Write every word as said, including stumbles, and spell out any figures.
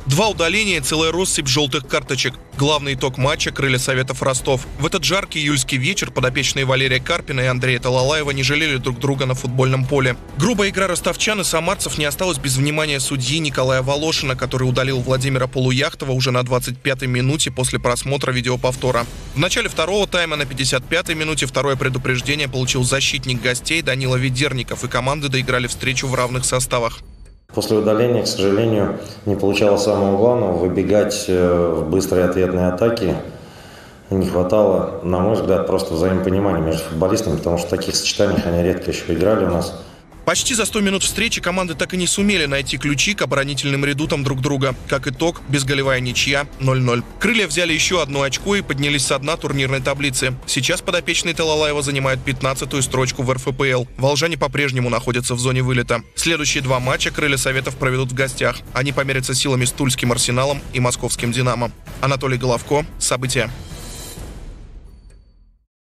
Два удаления и целая россыпь желтых карточек. Главный итог матча — крылья Советов Ростов. В этот жаркий июльский вечер подопечные Валерия Карпина и Андрея Талалаева не жалели друг друга на футбольном поле. Грубая игра ростовчан и самарцев не осталась без внимания судьи Николая Волошина, который удалил Владимира Полуяхтова уже на двадцать пятой минуте после просмотра видеоповтора. В начале второго тайма на пятьдесят пятой минуте второе предупреждение получил защитник гостей Данила Ведерников, и команды доиграли встречу в равных составах. После удаления, к сожалению, не получалось самого главного — выбегать в быстрые ответные атаки. Не хватало, на мой взгляд, просто взаимопонимания между футболистами, потому что в таких сочетаниях они редко еще играли у нас. Почти за сто минут встречи команды так и не сумели найти ключи к оборонительным редутам друг друга. Как итог, безголевая ничья ноль ноль. Крылья взяли еще одно очко и поднялись со дна турнирной таблицы. Сейчас подопечные Талалаева занимают пятнадцатую строчку в эр эф пэ эл. Волжане по-прежнему находятся в зоне вылета. Следующие два матча крылья Советов проведут в гостях. Они померятся силами с Тульским Арсеналом и Московским Динамо. Анатолий Головко. События.